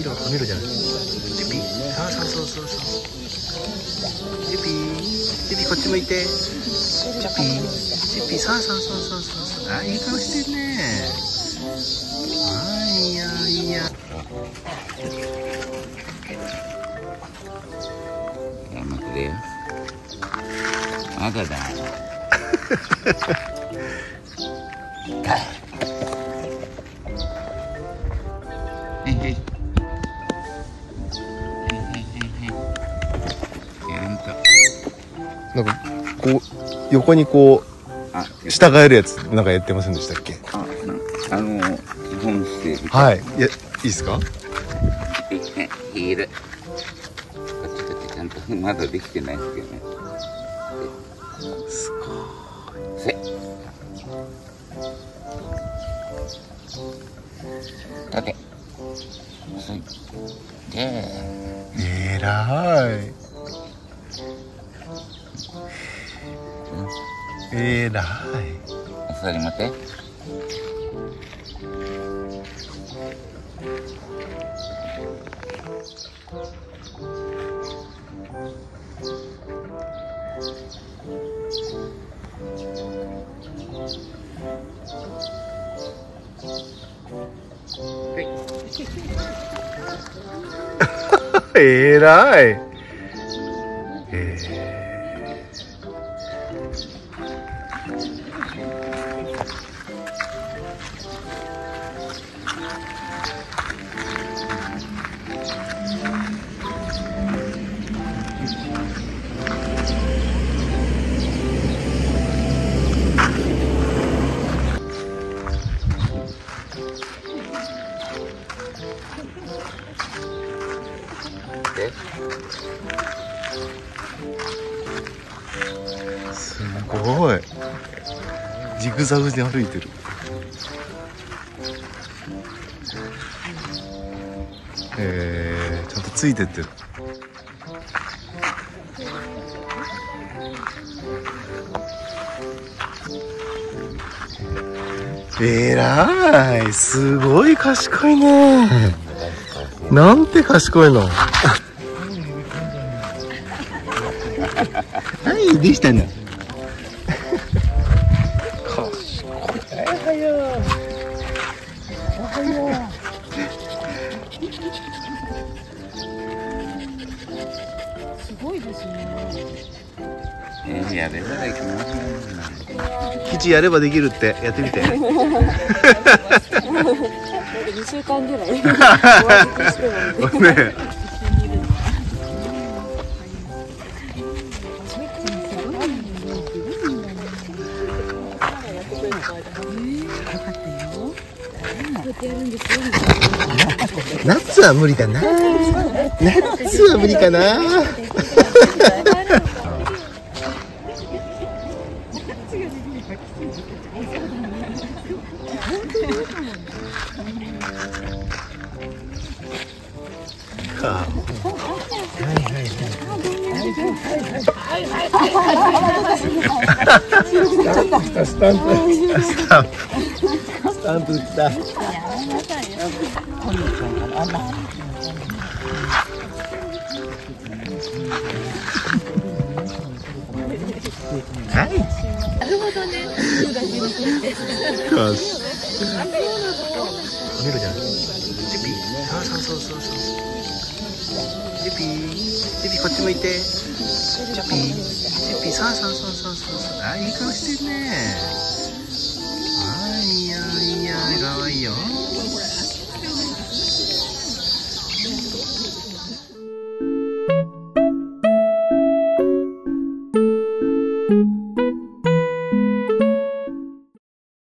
見ろ見ろじゃない。ジュピ、そうそうそうそうそう。ジュピこっち向いて。ジュピ、そうそうそうそうそう。あ、いい顔してるね。あ、いいやいいや。 待ってよ。まだだ。 なんかこう横にこう従えるやつなんかやってませんでしたっけ？ 基本姿勢。 はい。いや、いいですか？ ヒール。こっちちゃんとまだできてないですけどね。 すごい。 せ。立て。そいで。 えらい。えらい。 お座り待て。 えらい。すごい。ジグザグで歩いてる。ちゃんとついてってる。えらい。すごい賢いね。なんて賢いの。はい、できたね。賢い。おはよう。おはよう。 すごいですね。 やればできますね。 基地やればできるってやってみて。 2週間ぐらい。お預けしてもね。 夏は無理だな。夏は無理かな。スタンプ打った。はい。なるほどね。よし。見るじゃん。ジュピ。そうそうそうそう。ジュピこっち向いて。ジュピそうそうそうそうそう。あ、いい顔してるね。